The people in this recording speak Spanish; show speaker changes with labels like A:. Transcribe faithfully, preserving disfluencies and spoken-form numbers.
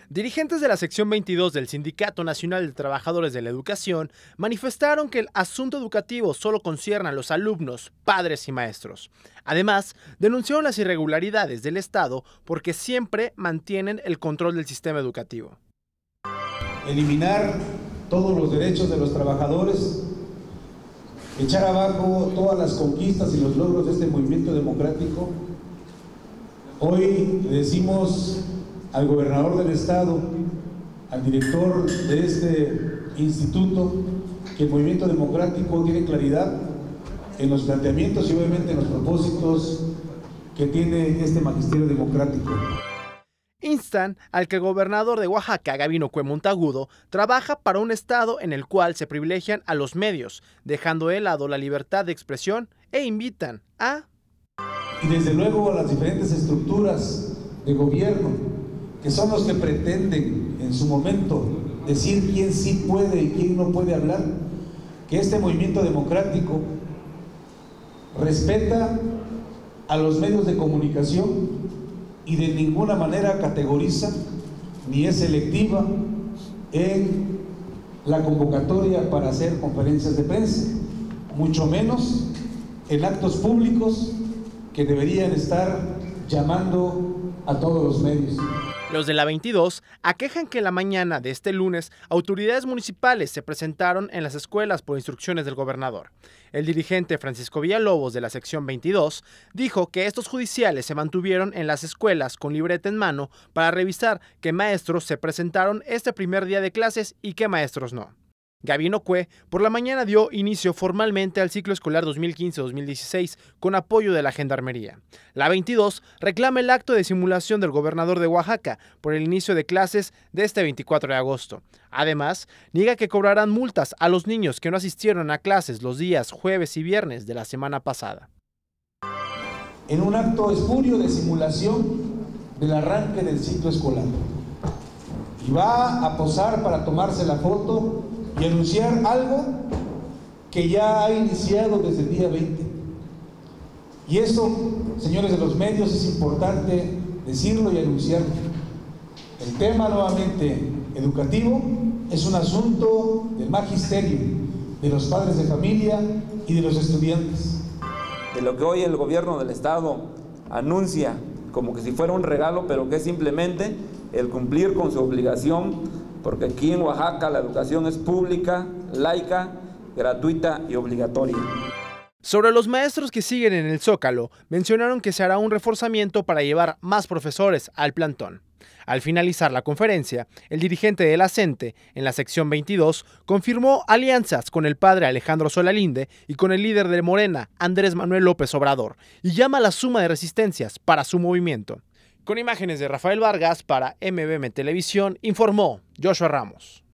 A: Dirigentes de la sección veintidós del Sindicato Nacional de Trabajadores de la Educación manifestaron que el asunto educativo solo concierne a los alumnos, padres y maestros. Además, denunciaron las irregularidades del Estado porque siempre mantienen el control del sistema educativo.
B: Eliminar todos los derechos de los trabajadores, echar abajo todas las conquistas y los logros de este movimiento democrático. Hoy le decimos al gobernador del estado, al director de este instituto, que el movimiento democrático tiene claridad en los planteamientos y obviamente en los propósitos que tiene este magisterio democrático.
A: Instan al que el gobernador de Oaxaca, Gabino Cue Monteagudo, trabaja para un estado en el cual se privilegian a los medios, dejando de lado la libertad de expresión, e invitan a...
B: Y desde luego a las diferentes estructuras de gobierno, que son los que pretenden en su momento decir quién sí puede y quién no puede hablar, que este movimiento democrático respeta a los medios de comunicación y de ninguna manera categoriza ni es selectiva en la convocatoria para hacer conferencias de prensa, mucho menos en actos públicos que deberían estar llamando a todos los medios.
A: Los de la veintidós aquejan que en la mañana de este lunes autoridades municipales se presentaron en las escuelas por instrucciones del gobernador. El dirigente Francisco Villalobos de la sección veintidós dijo que estos judiciales se mantuvieron en las escuelas con libreta en mano para revisar qué maestros se presentaron este primer día de clases y qué maestros no. Gabino Cue por la mañana dio inicio formalmente al ciclo escolar dos mil quince dos mil dieciséis con apoyo de la Gendarmería. La veintidós reclama el acto de simulación del gobernador de Oaxaca por el inicio de clases de este veinticuatro de agosto. Además, niega que cobrarán multas a los niños que no asistieron a clases los días jueves y viernes de la semana pasada.
B: En un acto espurio de simulación del arranque del ciclo escolar. Y va a posar para tomarse la foto y anunciar algo que ya ha iniciado desde el día veinte. Y eso, señores de los medios, es importante decirlo y anunciarlo. El tema nuevamente educativo es un asunto del magisterio, de los padres de familia y de los estudiantes.
C: De lo que hoy el gobierno del estado anuncia como que si fuera un regalo, pero que es simplemente el cumplir con su obligación, porque aquí en Oaxaca la educación es pública, laica, gratuita y obligatoria.
A: Sobre los maestros que siguen en el Zócalo, mencionaron que se hará un reforzamiento para llevar más profesores al plantón. Al finalizar la conferencia, el dirigente de la CENTE, en la sección veintidós, confirmó alianzas con el padre Alejandro Solalinde y con el líder de Morena, Andrés Manuel López Obrador, y llama a la suma de resistencias para su movimiento. Con imágenes de Rafael Vargas para M B M Televisión, informó Joshua Ramos.